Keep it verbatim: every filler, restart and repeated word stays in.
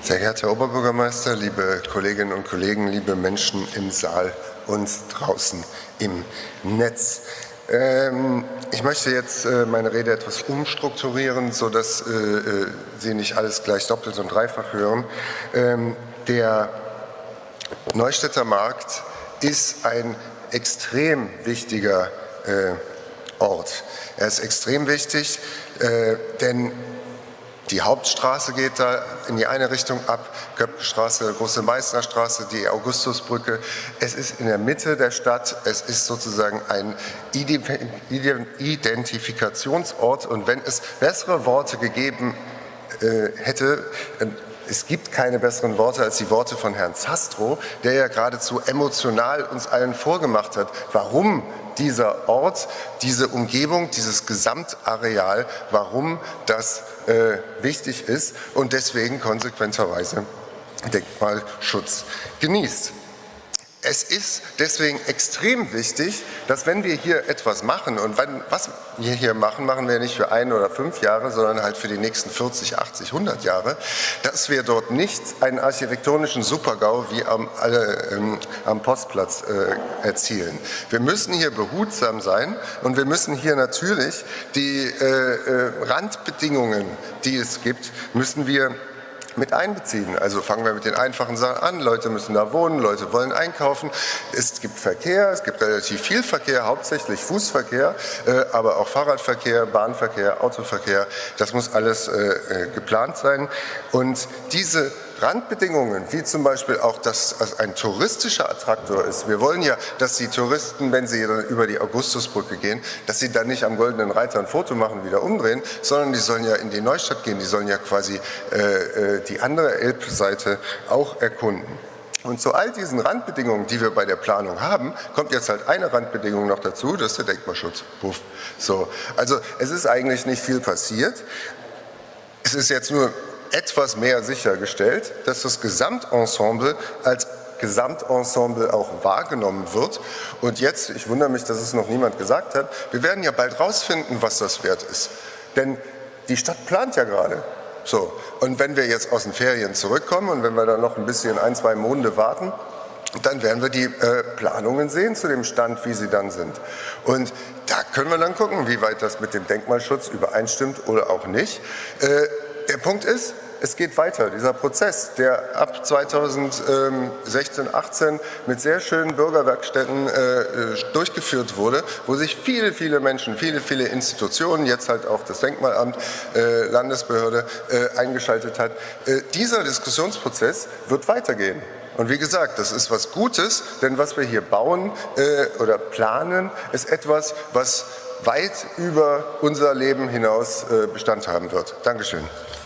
Sehr geehrter Herr Oberbürgermeister, liebe Kolleginnen und Kollegen, liebe Menschen im Saal und draußen im Netz. Ähm, ich möchte jetzt äh, meine Rede etwas umstrukturieren, sodass äh, Sie nicht alles gleich doppelt und dreifach hören. Ähm, der Neustädter Markt ist ein extrem wichtiger äh, Ort. Er ist extrem wichtig, äh, denn die Hauptstraße geht da in die eine Richtung ab, Köppenstraße, Große Meißnerstraße, die Augustusbrücke. Es ist in der Mitte der Stadt, es ist sozusagen ein Identifikationsort. Und wenn es bessere Worte gegeben äh, hätte, äh, es gibt keine besseren Worte als die Worte von Herrn Zastrow, der ja geradezu emotional uns allen vorgemacht hat, warum dieser Ort, diese Umgebung, dieses Gesamtareal, warum das äh, wichtig ist und deswegen konsequenterweise Denkmalschutz genießt. Es ist deswegen extrem wichtig, dass wenn wir hier etwas machen, und wenn, was wir hier machen, machen wir nicht für ein oder fünf Jahre, sondern halt für die nächsten vierzig, achtzig, hundert Jahre, dass wir dort nicht einen architektonischen Supergau wie am, äh, ähm, am Postplatz äh, erzielen. Wir müssen hier behutsam sein und wir müssen hier natürlich die äh, äh, Randbedingungen, die es gibt, müssen wir mit einbeziehen. Also fangen wir mit den einfachen Sachen an. Leute müssen da wohnen, Leute wollen einkaufen. Es gibt Verkehr, es gibt relativ viel Verkehr, hauptsächlich Fußverkehr, äh, aber auch Fahrradverkehr, Bahnverkehr, Autoverkehr. Das muss alles äh, geplant sein. Und diese Randbedingungen, wie zum Beispiel auch, dass es ein touristischer Attraktor ist. Wir wollen ja, dass die Touristen, wenn sie über die Augustusbrücke gehen, dass sie dann nicht am Goldenen Reiter ein Foto machen, wieder umdrehen, sondern die sollen ja in die Neustadt gehen, die sollen ja quasi äh, die andere Elbseite auch erkunden. Und zu all diesen Randbedingungen, die wir bei der Planung haben, kommt jetzt halt eine Randbedingung noch dazu, das ist der Denkmalschutz. Puff. So. Also es ist eigentlich nicht viel passiert. Es ist jetzt nur etwas mehr sichergestellt, dass das Gesamtensemble als Gesamtensemble auch wahrgenommen wird. Und jetzt, ich wundere mich, dass es noch niemand gesagt hat, wir werden ja bald rausfinden, was das wert ist. Denn die Stadt plant ja gerade. So. Und wenn wir jetzt aus den Ferien zurückkommen und wenn wir dann noch ein bisschen ein, zwei Monate warten, dann werden wir die äh, Planungen sehen zu dem Stand, wie sie dann sind. Und da können wir dann gucken, wie weit das mit dem Denkmalschutz übereinstimmt oder auch nicht. Äh, Der Punkt ist, es geht weiter. Dieser Prozess, der ab zweitausendsechzehn, achtzehn mit sehr schönen Bürgerwerkstätten äh, durchgeführt wurde, wo sich viele, viele Menschen, viele, viele Institutionen, jetzt halt auch das Denkmalamt, äh, Landesbehörde äh, eingeschaltet hat. Äh, dieser Diskussionsprozess wird weitergehen. Und wie gesagt, das ist was Gutes, denn was wir hier bauen äh, oder planen, ist etwas, was weit über unser Leben hinaus äh, Bestand haben wird. Dankeschön.